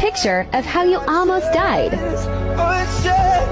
picture of how you almost died. Oh, it's just